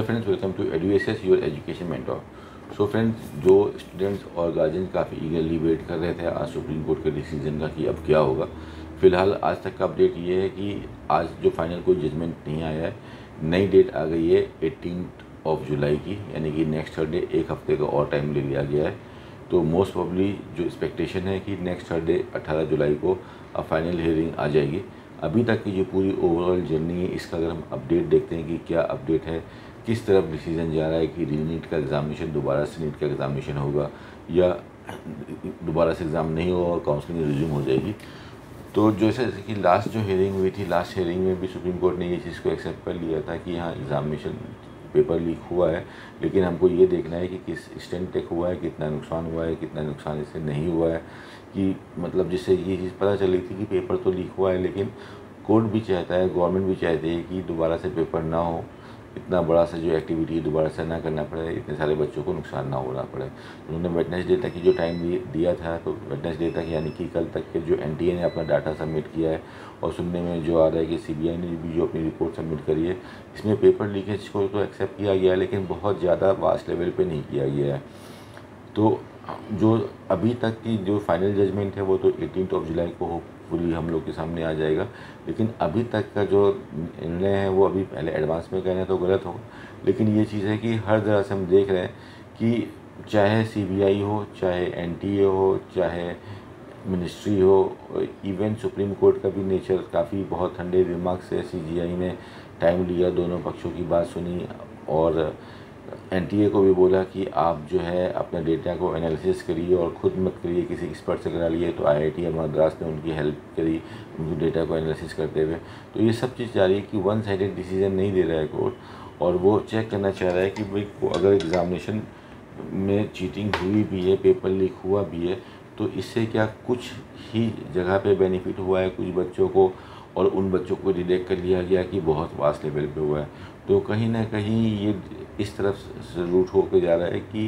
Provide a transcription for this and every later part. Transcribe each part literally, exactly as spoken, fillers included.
Friends, welcome to EduSS your education mentor. So friends, जो students और guardian काफ़ी eagerly wait कर रहे थे आज सुप्रीम कोर्ट के डिसीजन का कि अब क्या होगा, फ़िलहाल आज तक का अपडेट ये है कि आज जो फाइनल कोई जजमेंट नहीं आया है, नई डेट आ गई है एटीनथ ऑफ जुलाई की, यानी कि नेक्स्ट थर्सडे एक हफ्ते का और टाइम ले लिया गया है। तो मोस्ट प्रॉब्ली जो एक्सपेक्टेशन है कि नेक्स्ट थर्सडे अठारह जुलाई को अब फाइनल हियरिंग आ जाएगी। अभी तक की जो पूरी ओवरऑल जर्नी है, इसका अगर हम अपडेट देखते हैं कि क्या अपडेट है, किस तरफ डिसीजन जा रहा है कि री नीट का एग्ज़ामिनेशन दोबारा से नीट का एग्ज़ामिनेशन होगा या दोबारा से एग्ज़ाम नहीं होगा और काउंसलिंग रिज्यूम हो जाएगी। तो जैसे कि लास्ट जो हियरिंग हुई थी, लास्ट हियरिंग में भी सुप्रीम कोर्ट ने ये चीज़ को एक्सेप्ट कर लिया था कि हाँ, एग्ज़ामिनेशन पेपर लीक हुआ है, लेकिन हमको ये देखना है कि किस एक्सटेंट तक हुआ है, कितना नुकसान हुआ है, कितना नुकसान इससे नहीं हुआ है। कि मतलब जिससे ये चीज़ पता चली थी कि पेपर तो लीक हुआ है, लेकिन कोर्ट भी चाहता है, गवर्नमेंट भी चाहती है कि दोबारा से पेपर ना हो, इतना बड़ा सा जो एक्टिविटी दोबारा से ना करना पड़े, इतने सारे बच्चों को नुकसान ना होना पड़े। उन्होंने वेडनेसडे तक की जो टाइम दिया था, तो वेडनेसडे तक यानी कि कल तक के जो एनटीए ने अपना डाटा सबमिट किया है, और सुनने में जो आ रहा है कि सीबीआई ने भी जो अपनी रिपोर्ट सबमिट करी है, इसमें पेपर लीकेज को तो एक्सेप्ट किया गया है, लेकिन बहुत ज़्यादा वास्ट लेवल पे नहीं किया गया है। तो जो अभी तक की जो फाइनल जजमेंट है वो तो एटीनथ ऑफ जुलाई को होपफुली हम लोग के सामने आ जाएगा, लेकिन अभी तक का जो निर्णय है वो अभी पहले एडवांस में कहना तो गलत होगा, लेकिन ये चीज़ है कि हर तरह से हम देख रहे हैं कि चाहे सीबीआई हो, चाहे एनटीए हो, चाहे मिनिस्ट्री हो, इवन सुप्रीम कोर्ट का भी नेचर काफ़ी बहुत ठंडे दिमाग से सीजीआई ने टाइम लिया, दोनों पक्षों की बात सुनी और एनटीए को भी बोला कि आप जो है अपने डेटा को एनालिसिस करिए और ख़ुद मत करिए, किसी एक्सपर्ट से करा लिए। तो आईआईटी मद्रास ने उनकी हेल्प करी उनके डेटा को एनालिसिस करते हुए। तो ये सब चीज़ जा रही है कि वन साइडेड डिसीजन नहीं दे रहा है कोर्ट, और वो चेक करना चाह रहा है कि भाई अगर एग्ज़ामिनेशन में चीटिंग हुई भी है, पेपर लीक हुआ भी है, तो इससे क्या कुछ ही जगह पे बेनिफिट हुआ है कुछ बच्चों को, और उन बच्चों को डिटेक्ट कर लिया गया कि बहुत वास्ट लेवल पे हुआ है। तो कहीं ना कहीं ये इस तरफ से रूट होकर जा रहा है कि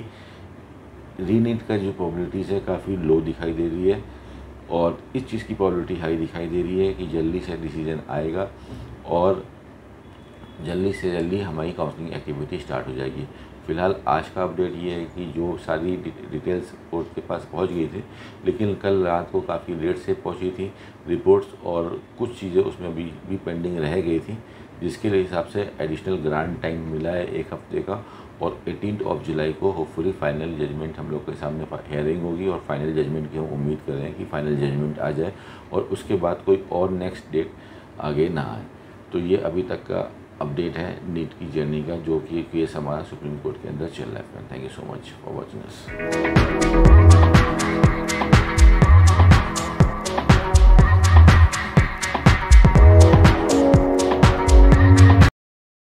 री नीट का जो प्रोबेबिलिटीज़ है काफ़ी लो दिखाई दे रही है, और इस चीज़ की प्रोबेबिलिटी हाई दिखाई दे रही है कि जल्दी से डिसीजन आएगा और जल्दी से जल्दी हमारी काउंसलिंग एक्टिविटी स्टार्ट हो जाएगी। फ़िलहाल आज का अपडेट ये है कि जो सारी डिटेल्स कोर्ट के पास पहुंच गई थी, लेकिन कल रात को काफ़ी लेट से पहुंची थी रिपोर्ट्स, और कुछ चीज़ें उसमें भी भी पेंडिंग रह गई थी, जिसके हिसाब से एडिशनल ग्रांट टाइम मिला है एक हफ्ते का, और एटीनथ ऑफ जुलाई को होपफुली फाइनल जजमेंट हम लोग के सामने हियरिंग होगी, और फाइनल जजमेंट की हम उम्मीद कर रहे हैं कि फाइनल जजमेंट आ जाए और उसके बाद कोई और नेक्स्ट डेट आगे ना आए। तो ये अभी तक का अपडेट है नीट की जर्नी का, जो कि केस हमारा सुप्रीम कोर्ट के अंदर चल रहा है। Thank you so much for watching us.